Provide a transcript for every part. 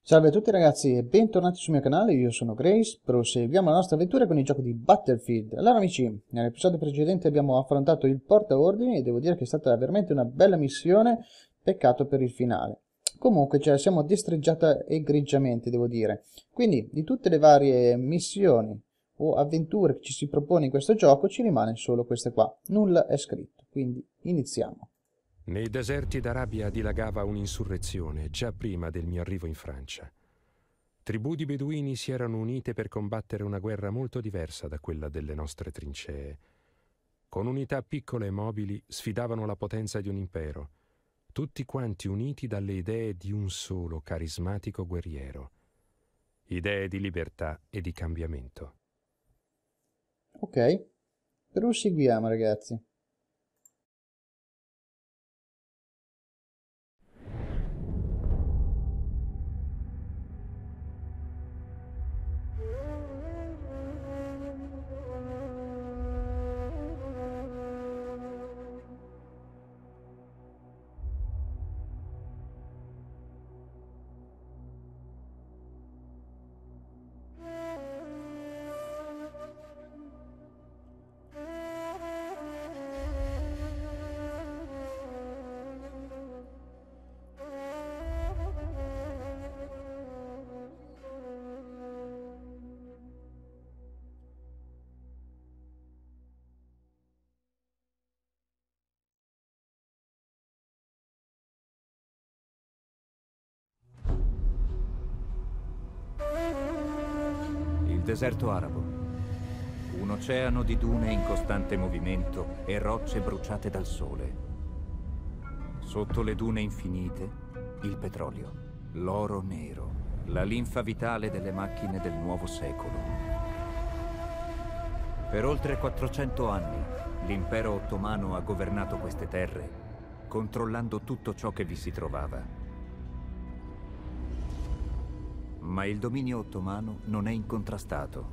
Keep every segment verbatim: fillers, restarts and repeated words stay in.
Salve a tutti ragazzi e bentornati sul mio canale, io sono Grace, proseguiamo la nostra avventura con il gioco di Battlefield. Allora amici, nell'episodio precedente abbiamo affrontato il portaordini e devo dire che è stata veramente una bella missione, peccato per il finale. Comunque ce la siamo destreggiata egregiamente, devo dire. Quindi di tutte le varie missioni o avventure che ci si propone in questo gioco ci rimane solo questa qua, nulla è scritto, quindi iniziamo. Nei deserti d'Arabia dilagava un'insurrezione già prima del mio arrivo in Francia. Tribù di beduini si erano unite per combattere una guerra molto diversa da quella delle nostre trincee. Con unità piccole e mobili sfidavano la potenza di un impero, tutti quanti uniti dalle idee di un solo carismatico guerriero. Idee di libertà e di cambiamento. Ok, proseguiamo ragazzi. Il deserto arabo. Un oceano di dune in costante movimento e rocce bruciate dal sole. Sotto le dune infinite, il petrolio, l'oro nero, la linfa vitale delle macchine del nuovo secolo. Per oltre quattrocento anni, l'impero ottomano ha governato queste terre, controllando tutto ciò che vi si trovava. Ma il dominio ottomano non è incontrastato.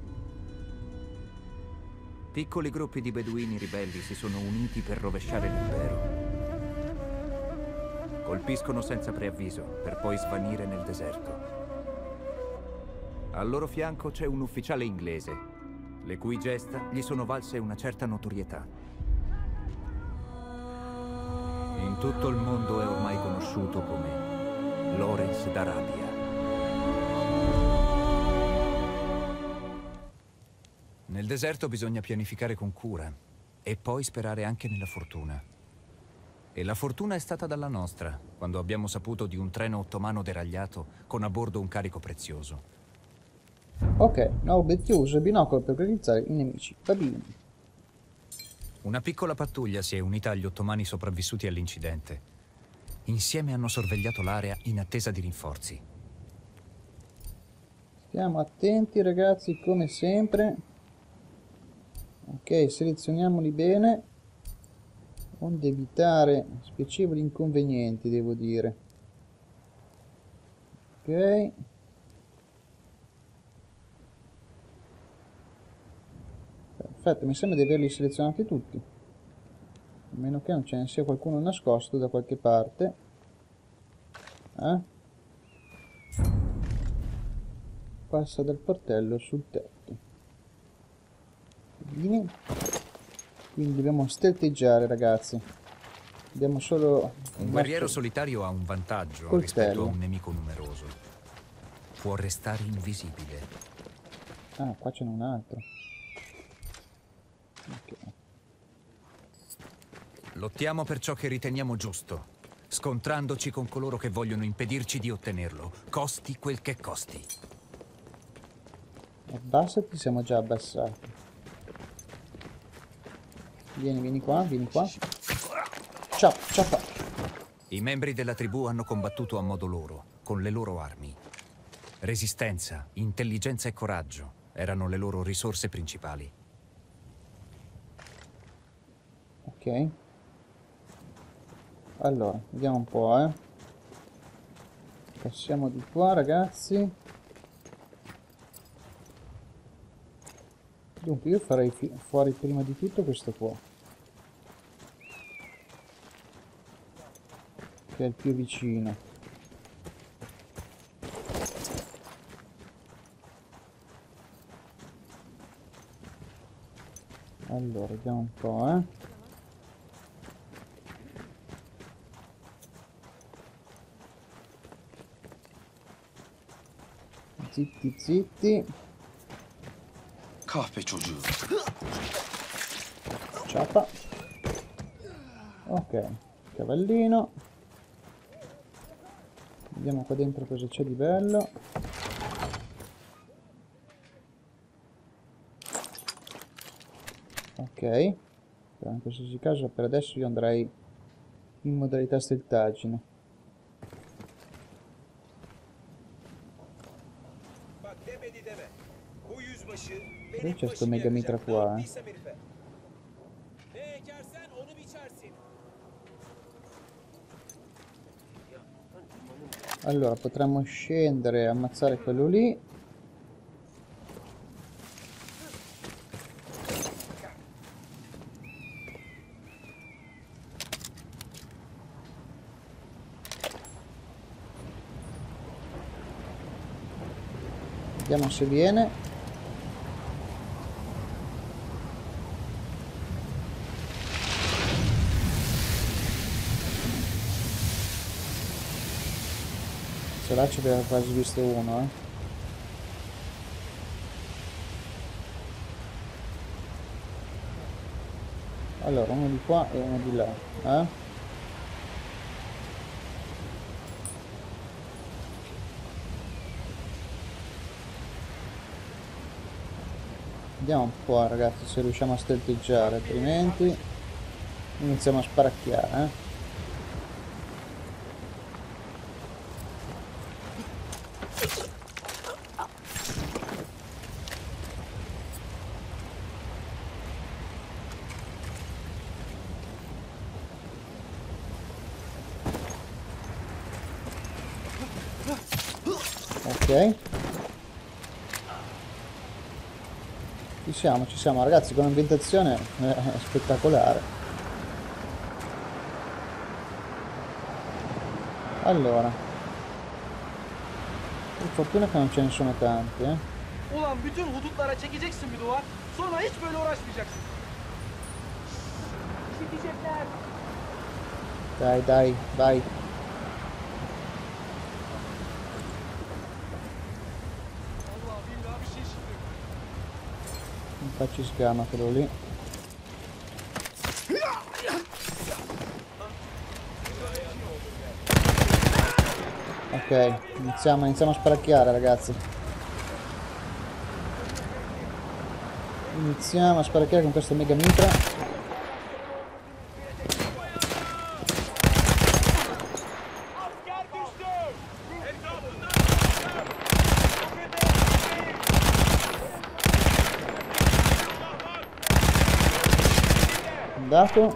Piccoli gruppi di beduini ribelli si sono uniti per rovesciare l'impero. Colpiscono senza preavviso, per poi svanire nel deserto. Al loro fianco c'è un ufficiale inglese, le cui gesta gli sono valse una certa notorietà. In tutto il mondo è ormai conosciuto come Lawrence d'Arabia. Nel deserto bisogna pianificare con cura e poi sperare anche nella fortuna. E la fortuna è stata dalla nostra, quando abbiamo saputo di un treno ottomano deragliato con a bordo un carico prezioso. Ok, nuovo obiettivo, uso il binocolo per localizzare i nemici. Va bene. Una piccola pattuglia si è unita agli ottomani sopravvissuti all'incidente. Insieme hanno sorvegliato l'area in attesa di rinforzi. Stiamo attenti ragazzi, come sempre. Ok, selezioniamoli bene, onde evitare spiacevoli inconvenienti, devo dire. Ok. Perfetto, mi sembra di averli selezionati tutti. A meno che non ce ne sia qualcuno nascosto da qualche parte. Eh? Passa dal portello sul tetto. Bene. Quindi dobbiamo stelteggiare ragazzi. Abbiamo solo un guerriero solitario ha un vantaggio coltello rispetto a un nemico numeroso. Può restare invisibile. Ah, qua ce n'è un altro. Ok. Lottiamo per ciò che riteniamo giusto, scontrandoci con coloro che vogliono impedirci di ottenerlo, costi quel che costi. Abbassati, siamo già abbassati. Vieni, vieni qua, vieni qua. Ciao, ciao. I membri della tribù hanno combattuto a modo loro, con le loro armi. Resistenza, intelligenza e coraggio erano le loro risorse principali. Ok. Allora, vediamo un po', eh. Passiamo di qua, ragazzi. Dunque, io farei fuori prima di tutto questo qua, che è il più vicino. Allora, vediamo un po', eh. Zitti, zitti. Kahpe çocuğu. Ciappa. Ok, cavallino. Vediamo qua dentro cosa c'è di bello. Ok, però in qualsiasi caso per adesso io andrei in modalità steltaggine. Poi c'è sto mega mitra qua, eh. Allora potremmo scendere e ammazzare quello lì. Vediamo se viene. Se là ci aveva quasi visto uno, eh. Allora, uno di qua e uno di là, eh. Vediamo un po', ragazzi, se riusciamo a stelteggiare, altrimenti iniziamo a sparacchiare, eh. Ok, ci siamo, ci siamo ragazzi, con l'ambientazione è spettacolare. Allora, per fortuna che non ce ne sono tanti, eh. Ulan bütün hudutlara çekeceksin bir duvar. Sonra hiç böyle uğraşmayacaksın. Çekecekler. Dai, dai, vai. Allah billahi bir şey şimdi. Non facci scama quello lì. Ok, iniziamo, iniziamo a sparacchiare, ragazzi. Iniziamo a sparacchiare con questo mega mitra. Andato.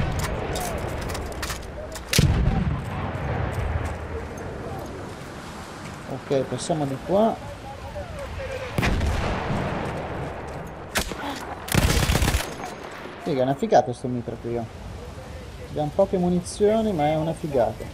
Ok, passiamo di qua. Figa, è una figata sto mitra qui. Oh. Abbiamo poche munizioni, ma è una figata.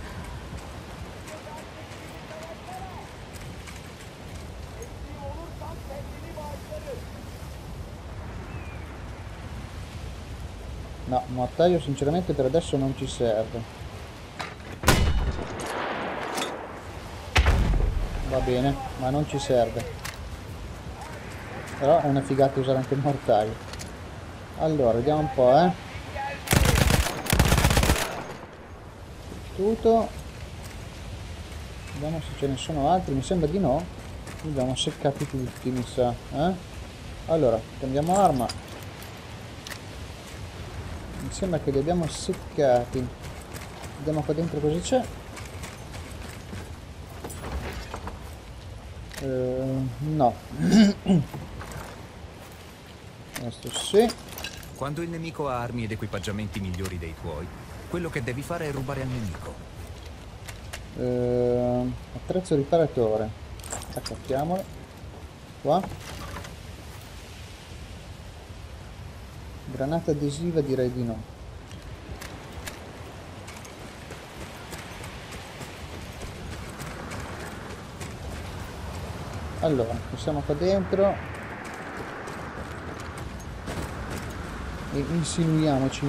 No, mortaio sinceramente per adesso non ci serve. Va bene, ma non ci serve. Però è una figata usare anche il mortaio. Allora, vediamo un po', eh. Tutto. Vediamo se ce ne sono altri. Mi sembra di no. Li abbiamo seccati tutti, mi sa. Eh? Allora, cambiamo arma. Mi sembra che li abbiamo seccati. Vediamo qua dentro cosa c'è. Uh, no. Questo sì. Quando il nemico ha armi ed equipaggiamenti migliori dei tuoi, quello che devi fare è rubare al nemico. Uh, attrezzo riparatore. Attacchiamolo. Qua. Granata adesiva direi di no. Allora, passiamo qua dentro. e insinuiamoci.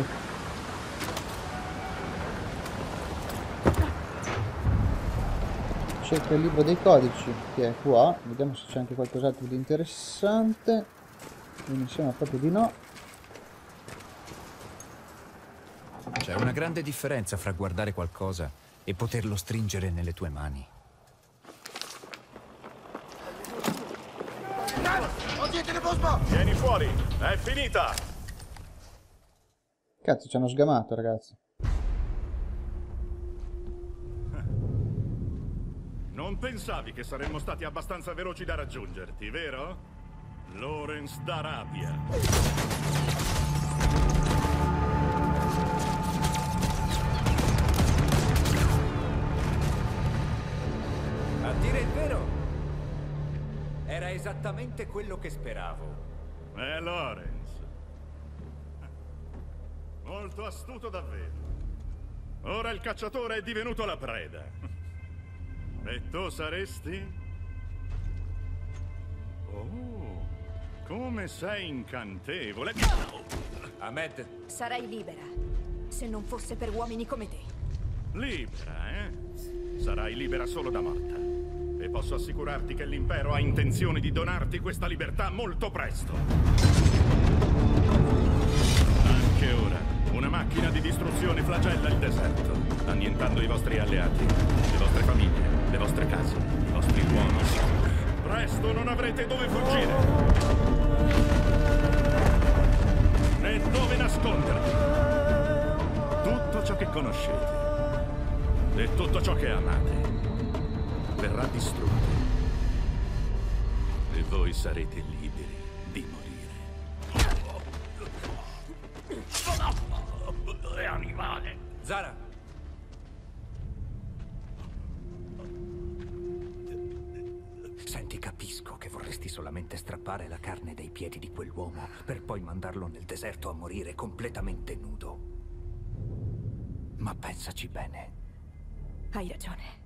Cerco il libro dei codici che è qua, vediamo se c'è anche qualcos'altro di interessante. Mi sembra proprio di no. C'è una grande differenza fra guardare qualcosa e poterlo stringere nelle tue mani. Vieni fuori, è finita! Cazzo, ci hanno sgamato, ragazzi. Non pensavi che saremmo stati abbastanza veloci da raggiungerti, vero? Lawrence d'Arabia. A dire il vero, era esattamente quello che speravo. È Lawrence. Molto astuto davvero. Ora il cacciatore è divenuto la preda. E tu saresti? Oh, come sei incantevole. Ahmed, Sarei libera, se non fosse per uomini come te. Libera, eh? Sarai libera solo da morta. E posso assicurarti che l'impero ha intenzione di donarti questa libertà molto presto. Anche ora, una macchina di distruzione flagella il deserto, annientando i vostri alleati, le vostre famiglie, le vostre case, i vostri luoghi sicuri. Presto non avrete dove fuggire, né dove nascondervi. Tutto ciò che conoscete e tutto ciò che amate verrà distrutto. E voi sarete liberi di morire. È animale. Zara! Senti, capisco che vorresti solamente strappare la carne dai piedi di quell'uomo per poi mandarlo nel deserto a morire completamente nudo. Ma pensaci bene. Hai ragione.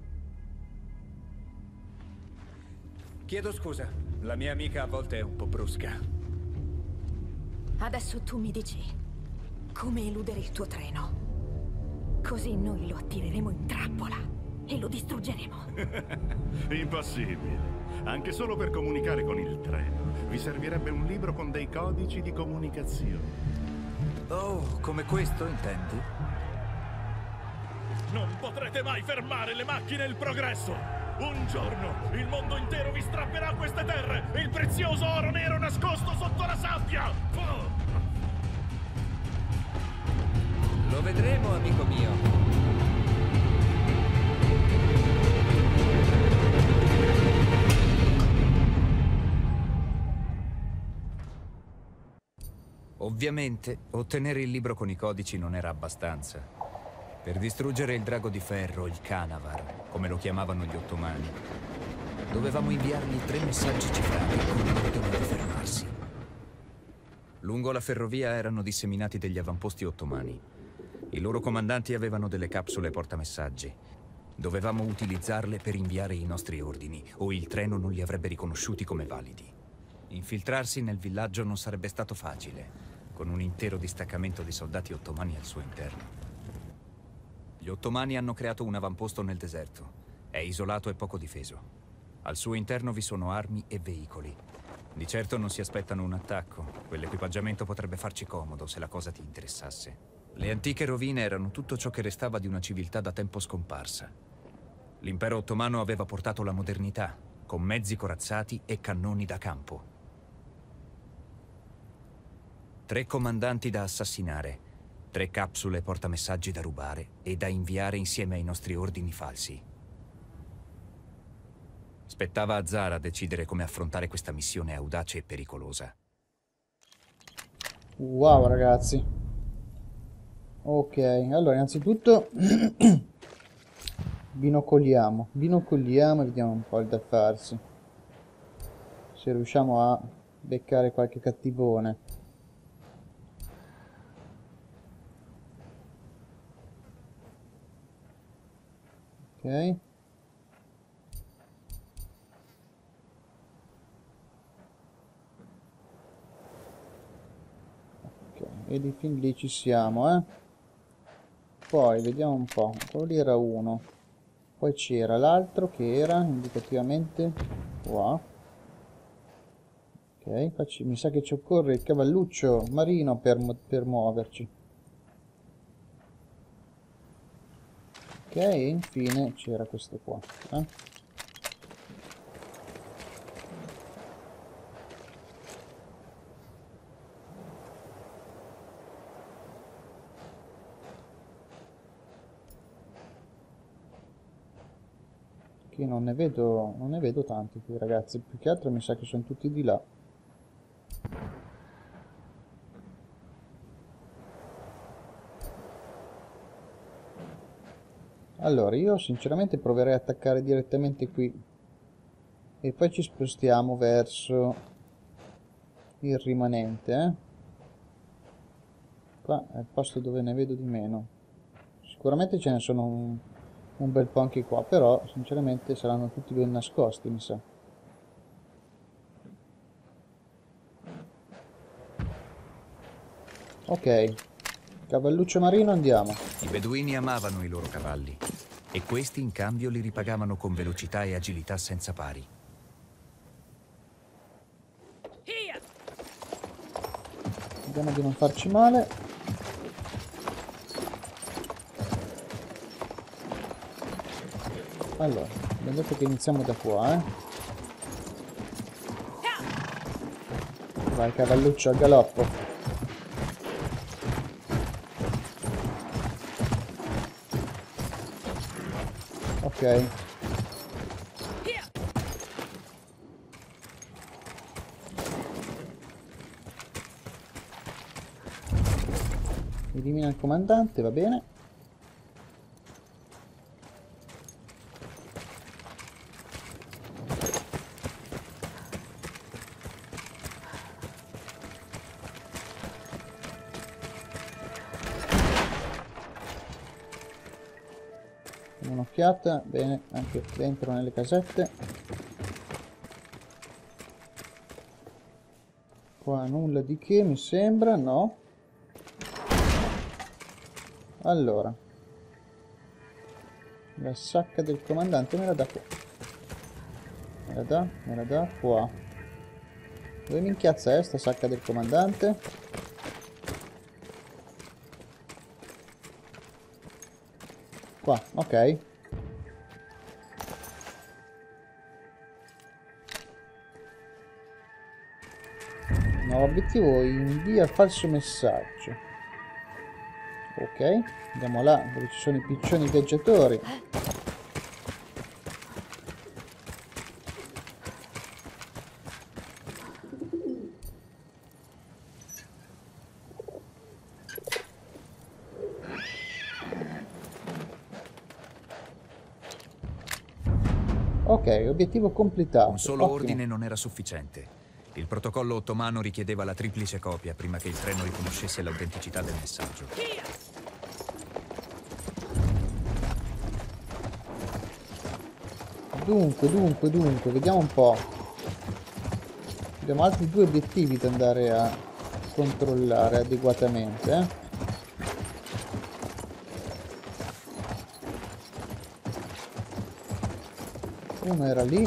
Chiedo scusa, la mia amica a volte è un po' brusca. Adesso tu mi dici come eludere il tuo treno. Così noi lo attireremo in trappola e lo distruggeremo. Impossibile. Anche solo per comunicare con il treno vi servirebbe un libro con dei codici di comunicazione. Oh, come questo intendi? Non potrete mai fermare le macchine e il progresso! Un giorno il mondo intero vi strapperà queste terre e il prezioso oro nero nascosto sotto la sabbia! Lo vedremo, amico mio. Ovviamente, ottenere il libro con i codici non era abbastanza. Per distruggere il drago di ferro, il Canavar, come lo chiamavano gli ottomani, dovevamo inviargli tre messaggi cifrati con l'ordine di fermarsi. Lungo la ferrovia erano disseminati degli avamposti ottomani. I loro comandanti avevano delle capsule portamessaggi. Dovevamo utilizzarle per inviare i nostri ordini, o il treno non li avrebbe riconosciuti come validi. Infiltrarsi nel villaggio non sarebbe stato facile, con un intero distaccamento di soldati ottomani al suo interno. Gli ottomani hanno creato un avamposto nel deserto. È isolato e poco difeso. Al suo interno vi sono armi e veicoli. Di certo non si aspettano un attacco. Quell'equipaggiamento potrebbe farci comodo se la cosa ti interessasse. Le antiche rovine erano tutto ciò che restava di una civiltà da tempo scomparsa. L'impero ottomano aveva portato la modernità, con mezzi corazzati e cannoni da campo. Tre comandanti da assassinare, tre capsule portamessaggi da rubare e da inviare insieme ai nostri ordini falsi. Spettava a Zara decidere come affrontare questa missione audace e pericolosa. Wow, ragazzi. Ok, allora innanzitutto binocoliamo, binocoliamo e vediamo un po' il da farsi. Se riusciamo a beccare qualche cattivone. Ok. Ok, E di fin lì ci siamo, eh. Poi vediamo un po'. Quello lì era uno. Poi c'era l'altro che era indicativamente qua. Ok, facci, mi sa che ci occorre il cavalluccio marino per, per muoverci. Ok, e infine c'era questo qua. Eh? Che non ne vedo, non ne vedo tanti qui, ragazzi. Più che altro mi sa che sono tutti di là. Allora, io sinceramente proverei a attaccare direttamente qui e poi ci spostiamo verso il rimanente, eh? Qua è il posto dove ne vedo di meno. Sicuramente ce ne sono un, un bel po' anche qua, però sinceramente saranno tutti ben nascosti, mi sa. Ok, cavalluccio marino, andiamo. I beduini amavano i loro cavalli e questi in cambio li ripagavano con velocità e agilità senza pari. Vediamo di non farci male. Allora, abbiamo detto che iniziamo da qua, eh. Vai cavalluccio al galoppo. Ok. Elimina il comandante, va bene. Un'occhiata, bene, anche dentro nelle casette. Qua nulla di che, mi sembra, no? Allora, la sacca del comandante me la dà qua. Me la dà, me la dà qua. Dove minchiazza è sta sacca del comandante? Qua, ok. Nuovo obiettivo, invia falso messaggio. Ok, andiamo là dove ci sono i piccioni viaggiatori. Ok, obiettivo completato. Un solo Ottimo. ordine non era sufficiente. Il protocollo ottomano richiedeva la triplice copia prima che il treno riconoscesse l'autenticità del messaggio. Dunque, dunque, dunque, vediamo un po'. Abbiamo altri due obiettivi da andare a controllare adeguatamente, eh? Uno era lì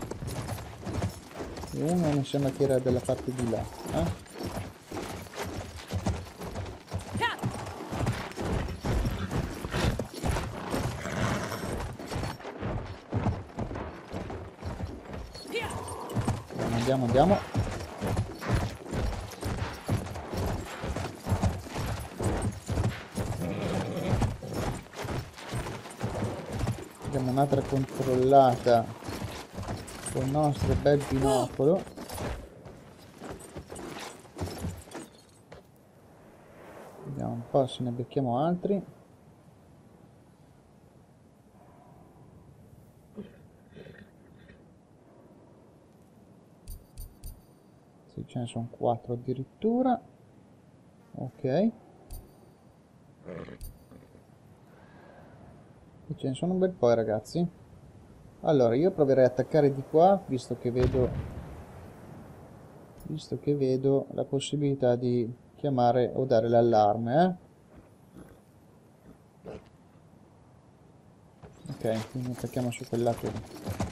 e uno mi sembra che era dalla parte di là, eh? Andiamo, andiamo. Diamo un'altra controllata col nostro bel binocolo. Vediamo un po' se ne becchiamo altri. Ce ne sono quattro addirittura. Ok. E ce ne sono un bel po', ragazzi. Allora, io proverei ad attaccare di qua, visto che vedo visto che vedo la possibilità di chiamare o dare l'allarme, eh? Ok, quindi attacchiamo su quel lato lì.